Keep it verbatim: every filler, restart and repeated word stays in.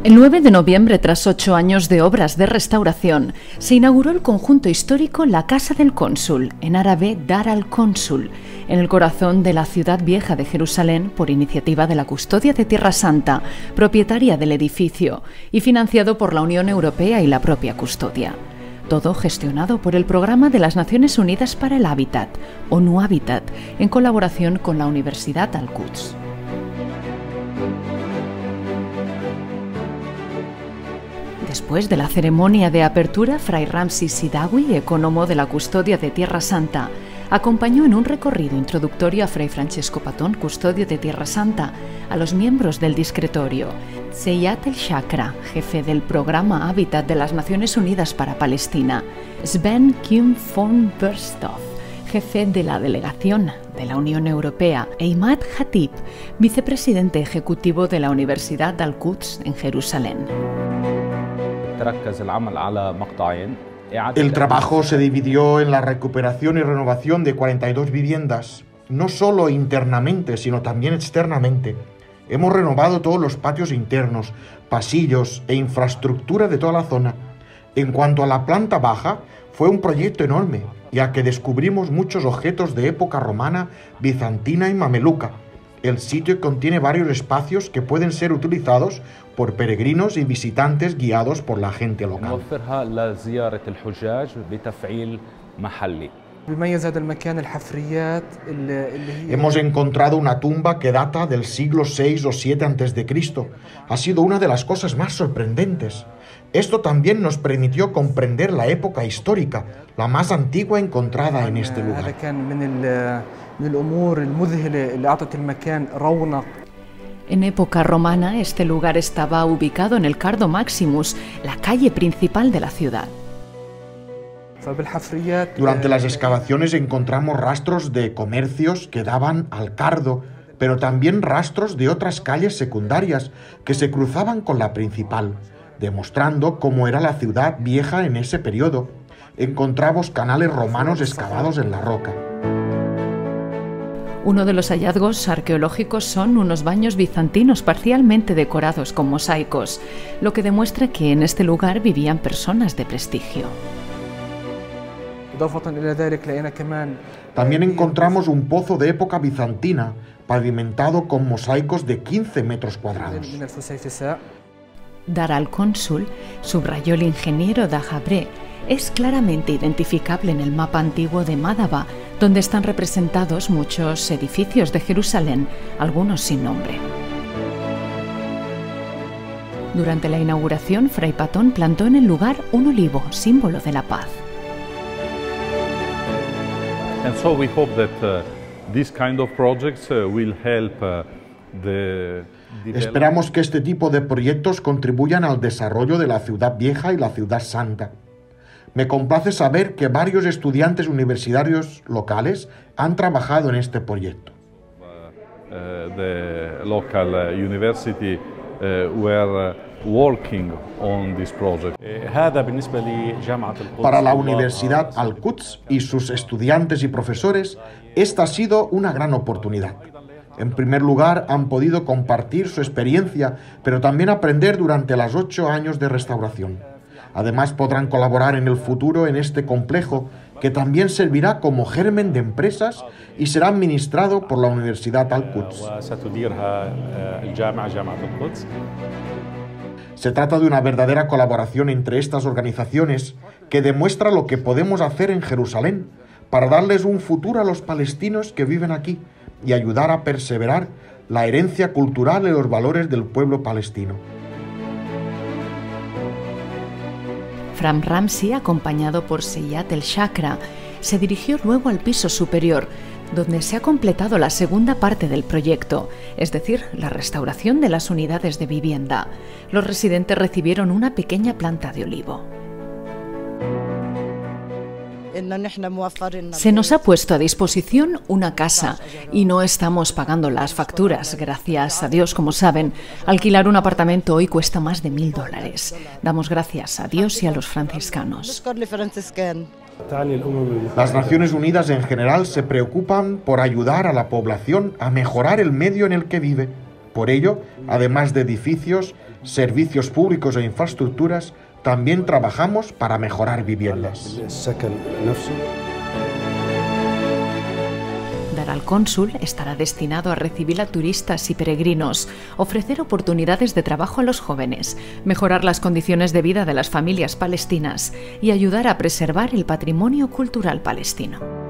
El nueve de noviembre, tras ocho años de obras de restauración, se inauguró el conjunto histórico La Casa del Cónsul, en árabe Dar al-Cónsul, en el corazón de la ciudad vieja de Jerusalén por iniciativa de la Custodia de Tierra Santa, propietaria del edificio, y financiado por la Unión Europea y la propia Custodia. Todo gestionado por el Programa de las Naciones Unidas para el Hábitat, ONU Habitat, en colaboración con la Universidad Al-Quds. Después de la ceremonia de apertura, Fray Ramzi Sidawi, ecónomo de la Custodia de Tierra Santa, acompañó en un recorrido introductorio a Fray Francesco Patón, custodio de Tierra Santa, a los miembros del discretorio, Seyat el-Shakra, jefe del Programa Hábitat de las Naciones Unidas para Palestina, Sven Kim von Bersthoff, jefe de la delegación de la Unión Europea, e Imad Hatib, vicepresidente ejecutivo de la Universidad Al-Quds en Jerusalén. El trabajo se dividió en la recuperación y renovación de cuarenta y dos viviendas, no solo internamente, sino también externamente. Hemos renovado todos los patios internos, pasillos e infraestructura de toda la zona. En cuanto a la planta baja, fue un proyecto enorme, ya que descubrimos muchos objetos de época romana, bizantina y mameluca. El sitio contiene varios espacios que pueden ser utilizados por peregrinos y visitantes guiados por la gente local. Hemos encontrado una tumba que data del siglo seis o siete antes de Cristo. Ha sido una de las cosas más sorprendentes. Esto también nos permitió comprender la época histórica, la más antigua encontrada en este lugar. En época romana, este lugar estaba ubicado en el Cardo Maximus, la calle principal de la ciudad. Durante las excavaciones encontramos rastros de comercios que daban al Cardo, pero también rastros de otras calles secundarias que se cruzaban con la principal, demostrando cómo era la ciudad vieja en ese periodo. Encontramos canales romanos excavados en la roca. Uno de los hallazgos arqueológicos son unos baños bizantinos parcialmente decorados con mosaicos, lo que demuestra que en este lugar vivían personas de prestigio. También encontramos un pozo de época bizantina, pavimentado con mosaicos de quince metros cuadrados. Dar al-Cónsul, subrayó el ingeniero Dajabre, es claramente identificable en el mapa antiguo de Mádaba, donde están representados muchos edificios de Jerusalén, algunos sin nombre. Durante la inauguración, Fray Patón plantó en el lugar un olivo, símbolo de la paz. And so we hope that uh, this kind of projects uh, will help uh, the Esperamos que este tipo de proyectos contribuyan al desarrollo de la ciudad vieja y la ciudad santa. Me complace saber que varios estudiantes universitarios locales han trabajado en este proyecto. Uh, the local uh, university uh, were uh, working on this project. Para la Universidad Al-Quds y sus estudiantes y profesores, esta ha sido una gran oportunidad. En primer lugar, han podido compartir su experiencia, pero también aprender durante los ocho años de restauración. Además, podrán colaborar en el futuro en este complejo, que también servirá como germen de empresas y será administrado por la Universidad Al-Quds. Se trata de una verdadera colaboración entre estas organizaciones que demuestra lo que podemos hacer en Jerusalén para darles un futuro a los palestinos que viven aquí y ayudar a perseverar la herencia cultural y los valores del pueblo palestino. Fray Ramzi, acompañado por Seyat el-Shakra, se dirigió luego al piso superior, donde se ha completado la segunda parte del proyecto, es decir, la restauración de las unidades de vivienda. Los residentes recibieron una pequeña planta de olivo. Se nos ha puesto a disposición una casa y no estamos pagando las facturas. Gracias a Dios, como saben, alquilar un apartamento hoy cuesta más de mil dólares. Damos gracias a Dios y a los franciscanos. Las Naciones Unidas en general se preocupan por ayudar a la población a mejorar el medio en el que vive. Por ello, además de edificios, servicios públicos e infraestructuras, también trabajamos para mejorar viviendas. Dar al Cónsul estará destinado a recibir a turistas y peregrinos, ofrecer oportunidades de trabajo a los jóvenes, mejorar las condiciones de vida de las familias palestinas y ayudar a preservar el patrimonio cultural palestino.